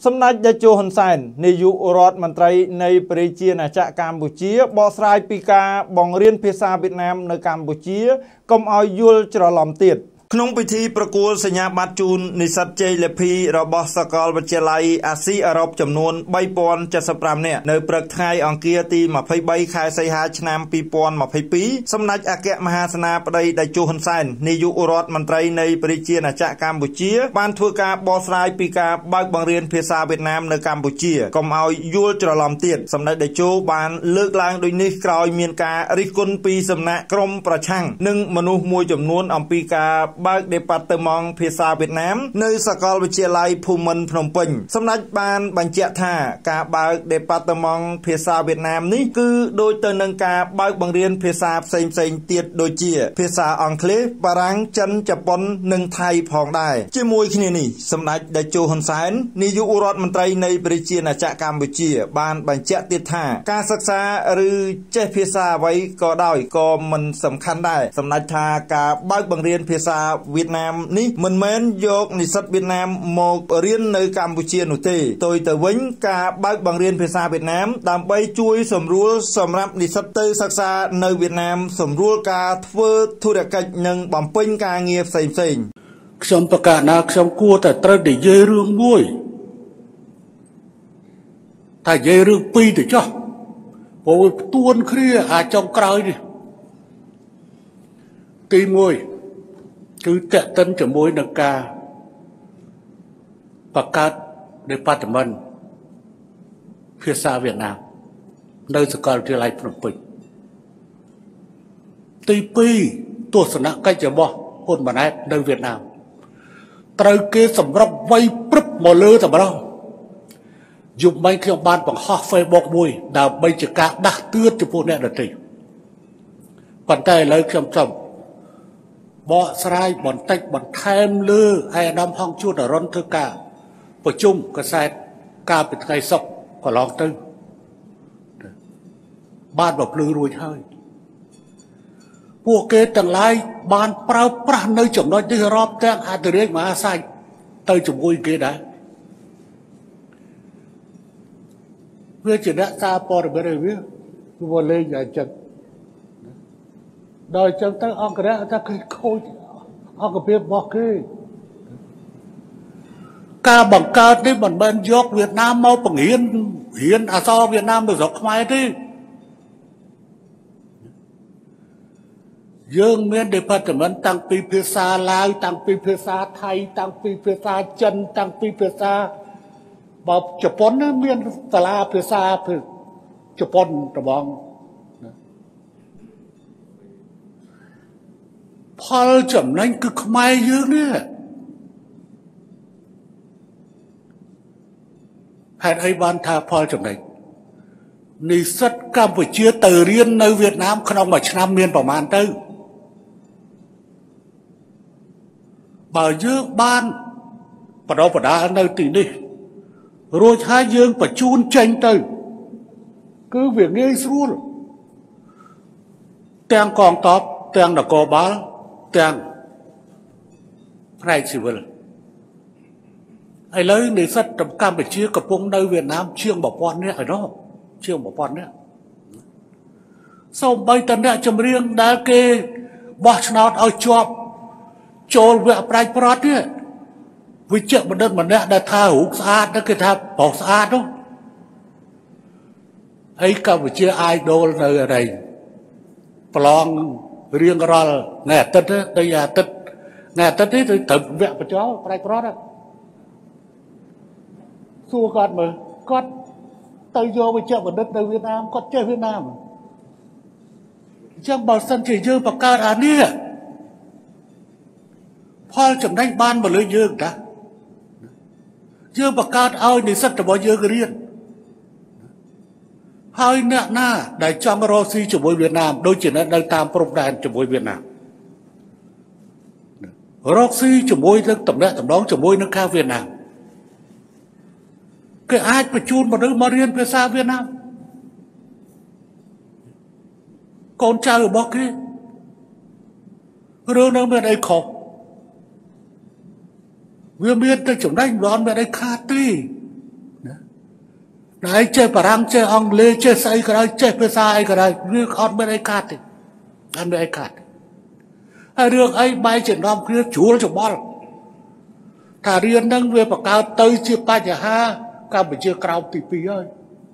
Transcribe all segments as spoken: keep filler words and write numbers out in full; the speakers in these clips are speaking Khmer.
Some night the Johan sign, Neju Rod Mantrai, Nay Prechi and Chak Cambodia, Boss Rai Pika, Bongrian Pesa Vietnam, the Cambodia, come out Yul Chralam Tit. ក្នុងពិធីប្រគល់សញ្ញាបត្រជូននិស្សិតជ័យលាភីរបស់សាកលវិទ្យាល័យអាស៊ីអឺរ៉ុបចំនួន 3,075 នាក់នៅព្រឹកថ្ងៃអង្គារទី 23 ខែសីហាឆ្នាំ 2022 សម្ដេចអគ្គមហាសេនាបតីតេជោហ៊ុនសែននាយករដ្ឋមន្ត្រីនៃប្រជាណាចក្រកម្ពុជាបានធ្វើការបកស្រាយពីការបើកបង្រៀនភាសាវៀតណាមនៅកម្ពុជាកុំឲ្យយល់ច្រឡំទៀតសម្ដេចតេជោបានលើកឡើងដូចនេះក្រោយមានការរិះគន់ពីសំណាក់ក្រុមប្រឆាំងនិងមនុស្សមួយចំនួនអំពីការបើក Department ភាសាវៀតណាមនៅសាកលវិទ្យាល័យភូមិន្ទភ្នំពេញសម្ដេចបានបញ្ជាក់ថាការបើក Department ភាសាវៀតណាមនេះគឺដូចទៅនឹងការបើកបង្រៀនភាសាផ្សេងៗទៀតដូចជាភាសាអង់គ្លេសបារាំងចិនជប៉ុននិងថៃផងដែរជាមួយគ្នានេះសម្ដេចតេជោហ៊ុនសែននាយករដ្ឋមន្ត្រីនៃប្រជាណាចក្រកម្ពុជាបានបញ្ជាក់ទៀតថាការសិក្សាឬចេះភាសាអ្វីក៏ដោយក៏មិនសំខាន់ដែរសម្ដេចថាការបើកបង្រៀនភាសាវៀតណាមនេះមិនមែនយកនិស្សិតវៀតណាមមករៀននៅកម្ពុជានោះទេផ្ទុយទៅវិញការបើកបង្រៀនភាសាវៀតណាមដើម្បីជួយសម្រួលសម្រាប់និស្សិតទៅសិក្សានៅវៀតណាមសម្រួលការធ្វើធុរកិច្ចនិងបំពេញការងារផ្សេងៗខ្ញុំប្រកាសណាខ្ញុំគួរតែត្រូវនិយាយរឿងមួយតែនិយាយរឿងពីរទៅចុះព្រោះផ្ទួនគ្នាអាចុងក្រោយនេះទីមួយគឺតេតិនជាមួយនឹងការបង្កើត Department ភាសាវៀតណាមនៅសាកលវិទ្យាល័យភ្នំពេញទីពីរទស្សនកិច្ចរបស់ហ៊ុនម៉ាណែតនៅវៀតណាមត្រូវគេសម្រាប់វាយព្រឹបមកលើតម្រងយប់មិញខ្ញុំបានបង្ហោះ Facebook មួយដើម្បីជាការដាស់តឿនចំពោះអ្នកដទៃប៉ុន្តែឥឡូវខ្ញុំចង់បកស្រាយបន្តិចបន្ថែមលើឯអាដាមហងជួនអរុនធ្វើការប្រជុំកសែតកាលពីថ្ងៃសុក្រកន្លងទៅបានបំភ្លឺរួចហើយពួកគេទាំងឡាយបានប្រើប្រាស់នៅចំណុចនេះរាប់ទាំងអធិរាជមហាសាច់ទៅជាមួយគេដែរវាជាអ្នកសារព័ត៌មានវាវាលេងយ៉ាងចឹងដោយចឹងទៅអង្គរៈថាគេខូចអង្គភាពរបស់គេការបង្កើតនេះមិនមែនយកវៀតណាមមកបង្រៀនរៀនអក្សរវៀតណាមនៅស្រុកខ្មែរទេយើងមាន Department តាំងពីភាសាឡាវតាំងពីភាសាថៃតាំងពីភាសាចិនតាំងពីភាសាបើជប៉ុនមានសាលាភាសាជប៉ុនត្បងផលចំណេញគឺខ្មែរយើងនេះហេតុអីបានថាផលចំណេញនិស្សិតកម្ពុជាទៅរៀននៅវៀតណាមក្នុងមួយឆ្នាំមានប្រមាណទៅបើយើងបានបដិបដានៅទីនេះរួចហើយយើងបញ្ជូនចេញទៅគឺវាងាយស្រួលទាំងកងទ័ពទាំងនគរបាលទាំងផ្នែកស៊ីវិលឥឡូវនិស្សិតកម្ពុជាកំពុងនៅវៀតណាមជាង một nghìn នាក់ឯណោះជាង một nghìn នាក់សូម្បីតែអ្នកចម្រៀងដែលគេបោះឆ្នោតឲ្យជាប់ចូលវគ្គប្រាជ្ញប្រត់នេះវិជ្ជបណ្ឌិតម្នាក់ដែលថារូបស្អាតហ្នឹងគេថាប្រុសស្អាតនោះហើយកម្ពុជា idol នៅអីប្រឡងរៀងរាល់ថ្ងៃអាទិត្យទៅអាទិត្យថ្ងៃអាទិត្យនេះទៅត្រូវវគ្គបញ្ចោប្រាជ្ញប្រត់សួរគាត់មើលគាត់ទៅយកវិជ្ជបណ្ឌិតនៅវៀតណាមគាត់ចេះវៀតណាមអញ្ចឹងបើសិនជាយើងបង្កើតអានេះផលចំណេញបានមកលើយើងតាយើងបង្កើតឲ្យនិស្សិតរបស់យើងរៀនហើយអ្នកណាដែលចង់រកស៊ីជាមួយវៀតណាមដូចជានៅតាមព្រំដែនជាមួយវៀតណាមរកស៊ីជាមួយនឹងតំណែងតំណងជាមួយនឹងខាងវៀតណាមគេអាចបញ្ជូនមនុស្សមករៀនភាសាវៀតណាមកូនចៅរបស់គេរឿងនឹងមានអីខុសវាមានតែចំណេញមិនមានអីខាតទេ đấy chơi bà răng chơi ông lê chơi say cái đấy chơi bê sa ai cái đấy riêng con bên ai cắt thì ăn bên ai cắt ai riêng ai bay trên năm kia chúa nó chụp bom thà riêng nâng về bậc cao tới chia ba nhà ha cao bị chia cao tỷ phí ơi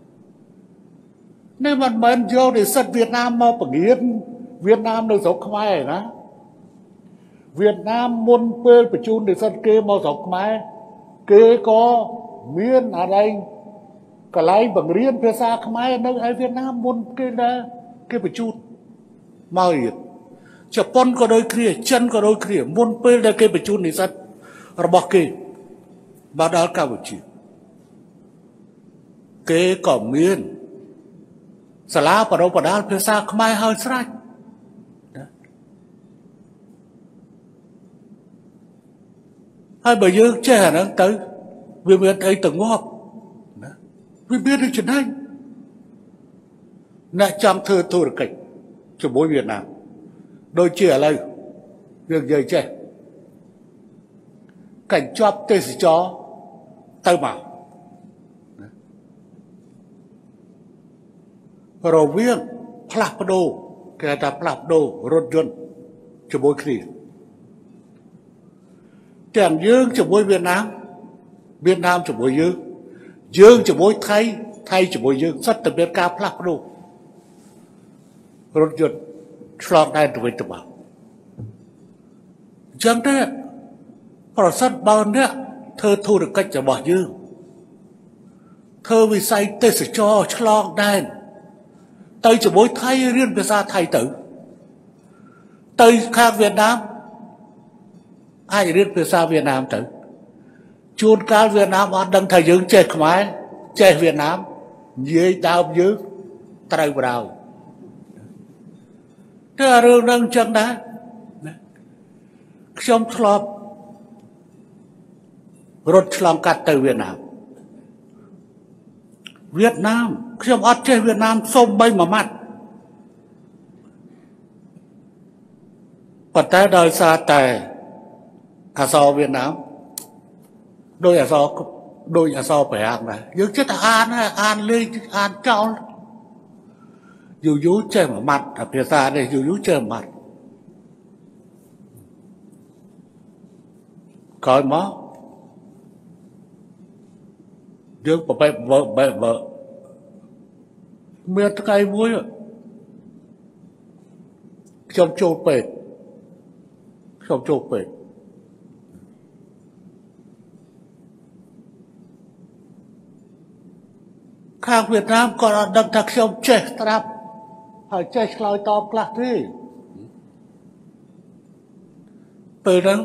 nên mà mình vô để sân Việt Nam mà bằng yên Việt Nam nó giống không ai đó Việt Nam muốn bê bà chun để sân kê mà giống không ai kê có miên ở đây cả lấy bằng riêng phía xa không ai nơi ai Việt Nam muốn kê ra kê bà chun mà hiện chả pon có đôi kia chân có đôi kia muốn bê ra kê bà chun để sân rồi bỏ kê bà đó cao bà chịu kê có miên sả lá bà đâu bà đá phía xa không ai hơi sạch hai bà dương trẻ nó tới vì biết ấy từng ngọt vì biết được chuyện này nè chăm thơ thôi được cảnh cho bối Việt Nam đôi trẻ là việc dây trẻ cảnh chóp tê sĩ chó tay bảo rồi viên plap đô kẻ ta plap đô rốt dân cho bối kia chẳng dương cho bối Việt Nam Việt Nam cho bối dương dương cho bối Thái Thái cho bối dương rất đặc biệt cao plap đô rốt dân slot đây tụi tụi bảo chẳng thế họ rất bao nhiêu thơ thu được cách cho bỏ dương thơ vì say tê sẽ cho slot đây Tây cho bối Thái riêng về ra Thái tử Tây khác Việt Nam ai riêng về xa Việt Nam tử chuôn cao Việt Nam họ đang thầy dưỡng chết khmái chết Việt Nam dưới đau dưới tay vào đầu thế là rương nâng chân đá trong thọp rốt lòng cắt từ Việt Nam Việt Nam trong ớt chơi Việt Nam xông bay mà mặt còn tới đời xa tề à so Việt Nam đôi à so đôi à so phải hàng này nhưng chết là an an lên an trao dù dú chơi mà mặt ở phía xa đây dù dú chơi mặt coi mó dương bà bè vợ bè vợ miệt cây vui trong châu bệt trong châu bệt khác Việt Nam còn đâm thật trong chết trap hỏi chết lòi to lạc đi từ đó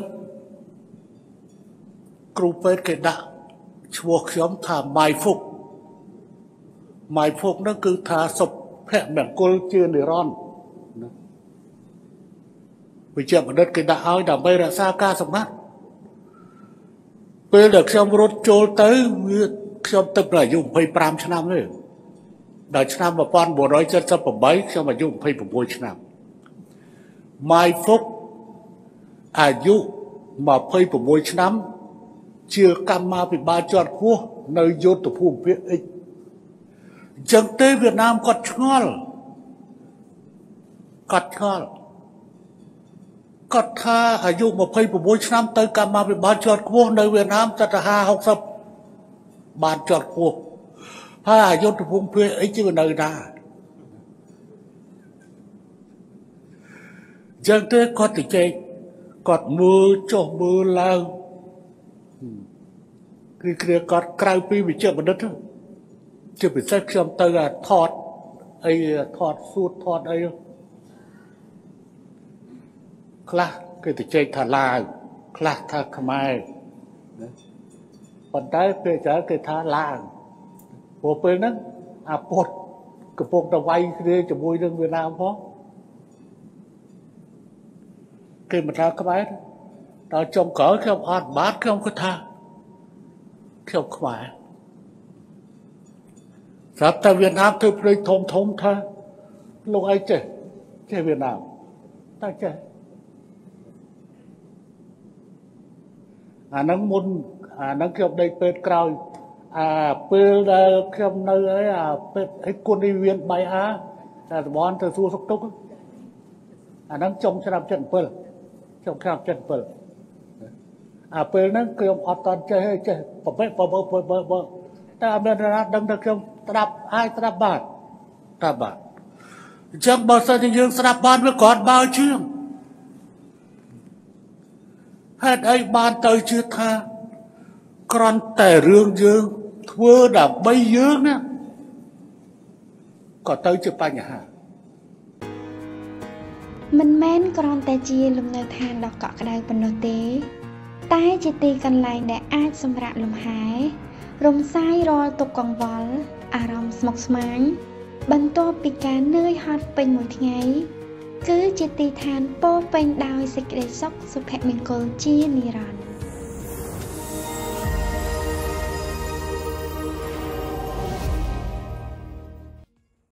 cựu bệt cái đạo chùa nhóm thả mai phục mai phục nó cứ thả sụp hẹn mẹn cô chưa nửa ron vì chậm ở đất cái đạo ơi đảo bây ra xa ca sọc nát bây được xong rốt trôi tới xong tập là dùng phây pram cho năm đấy đời cho năm mà con bộ nói chân sắp ở bấy xong mà dùng phây bồi cho năm mai phục à dụ mà phây bồi cho năm chưa cam ma bị ba chọn khua nơi vô tổ phù viện ích chẳng tế Việt Nam có ngon có ngon có tha ở dụ một phây của mỗi năm tới cam ma bị ba chọn khua nơi Việt Nam thật là hai học tập ba chọn khua hai vô tổ phù viện ích chứ nơi ra chẳng tế có thể chơi có mưa cho mưa lao cái kia có cài pi bị chậm đất chứ bị sách xong tới là thọt ấy thọt suốt thọt ấy khla cái thì chơi thà la khla thà khmai còn trái về trái cái thà la bộ bên đó à bột cái bột đầu vay kia cho môi dân Việt Nam có cái mà thà khmai đó trong cỡ cái ông ăn bát cái ông có thà không phải sắp ta Việt Nam tôi phải thông thông tha lúc ấy chơi chơi Việt Nam ta chơi à nó muốn à nó kêu đây bên cào àពេលដែលខ្ញុំនៅấy àពេលấy quân đi viên bay á là bọn từ xua sốc túc à nó trong trăm trận pel trong trăm trận pel àពេលហ្នឹងខ្ញុំអត់តន់ចេះចេះប្រភេទបើបើបើបើតែអត់មានណាដឹងថាខ្ញុំស្ដាប់អាចស្ដាប់បានស្ដាប់បានអញ្ចឹងបើសិនជាយើងស្ដាប់បានវាគ្រាន់បើជាងហេតុអីបានទៅជឿថាគ្រាន់តែរឿងយើងធ្វើដើម្បីយើងណាក៏ទៅជាបញ្ហាមិនមែនគ្រាន់តែជាលំនៅឋានដ៏កក់ក្ដៅប៉ុណ្ណោះទេតែជាទីកន្លែងដែលអាចសម្រាកលំហែរំសាយរាល់ទុក្ខកង្វល់អារម្មណ៍ស្មុគស្មាញបន្ទាប់ពីការនឿយហត់ពេញមួយថ្ងៃគឺជាទីឋានពោរពេញដោយសេចក្តីសុខសុភមង្គលជានិរន្តរ៍